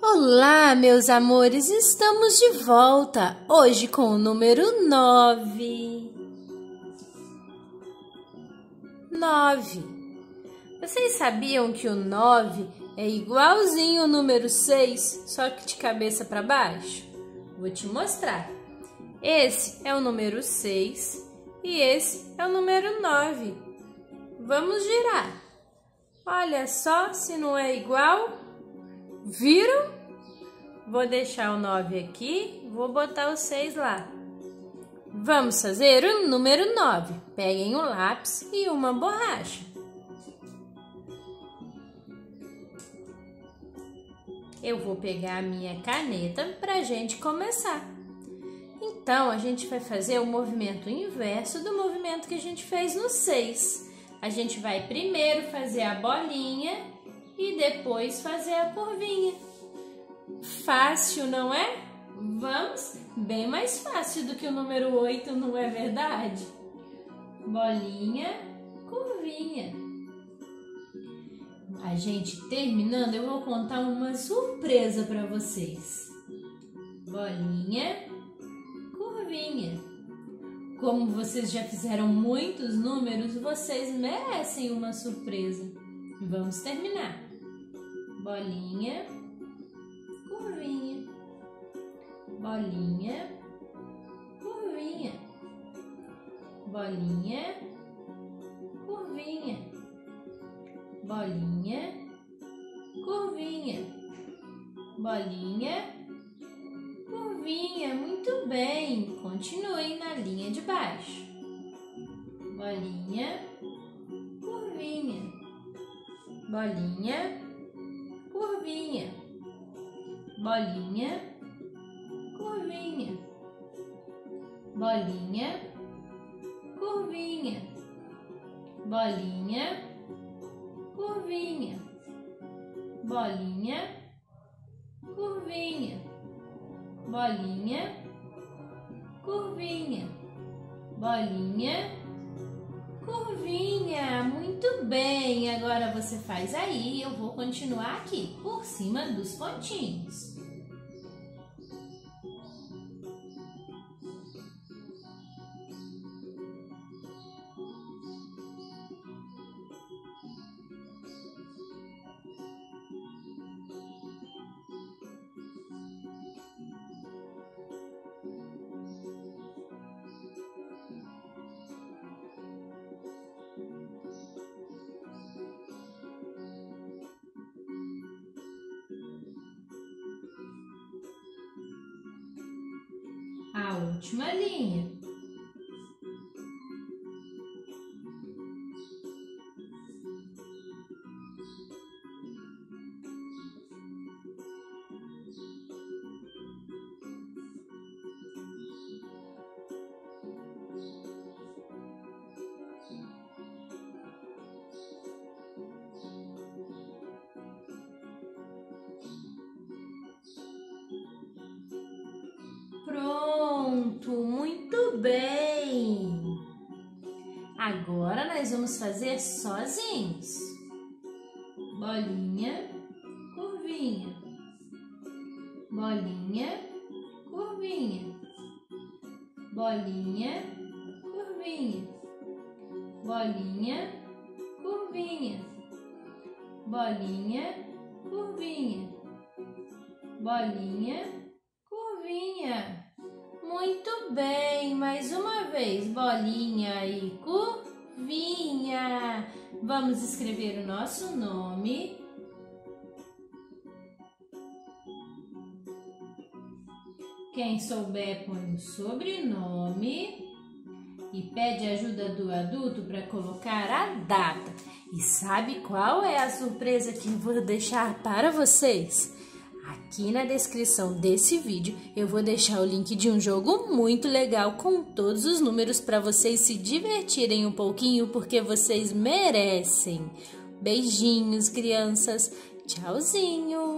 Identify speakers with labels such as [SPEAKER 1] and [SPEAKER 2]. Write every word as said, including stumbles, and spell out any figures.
[SPEAKER 1] Olá, meus amores, estamos de volta, hoje com o número nove. nove. Vocês sabiam que o nove é igualzinho ao número seis, só que de cabeça para baixo? Vou te mostrar. Esse é o número seis e esse é o número nove. Vamos girar. Olha só se não é igual. Viram? Vou deixar o nove aqui, vou botar o seis lá. Vamos fazer o número nove. Peguem um lápis e uma borracha. Eu vou pegar a minha caneta para a gente começar. Então, a gente vai fazer o movimento inverso do movimento que a gente fez no seis. A gente vai primeiro fazer a bolinha e depois fazer a curvinha. Fácil, não é? Vamos? Bem mais fácil do que o número oito, não é verdade? Bolinha, curvinha. A gente terminando, eu vou contar uma surpresa para vocês. Bolinha, curvinha. Como vocês já fizeram muitos números, vocês merecem uma surpresa. Vamos terminar. Bolinha, curvinha. Bolinha, curvinha. Bolinha, curvinha. Bolinha, curvinha. Bolinha, curvinha. Muito bem. Continuem na linha de baixo. Bolinha, curvinha. Bolinha, curvinha. Bolinha, curvinha. Bolinha, curvinha. Bolinha, curvinha. Bolinha, curvinha. Bolinha, curvinha. Bolinha, curvinha. Muito bem. Agora você faz aí, eu vou continuar aqui, por cima dos pontinhos. A última linha. Pronto, muito bem! Agora nós vamos fazer sozinhos. Bolinha, curvinha. Bolinha, curvinha. Bolinha, curvinha. Bolinha, curvinha. Bolinha, curvinha. Bolinha, curvinha. Muito bem, mais uma vez, bolinha e curvinha. Vamos escrever o nosso nome. Quem souber põe o sobrenome e pede ajuda do adulto para colocar a data. E sabe qual é a surpresa que eu vou deixar para vocês? Aqui na descrição desse vídeo eu vou deixar o link de um jogo muito legal com todos os números para vocês se divertirem um pouquinho, porque vocês merecem. Beijinhos, crianças. Tchauzinho!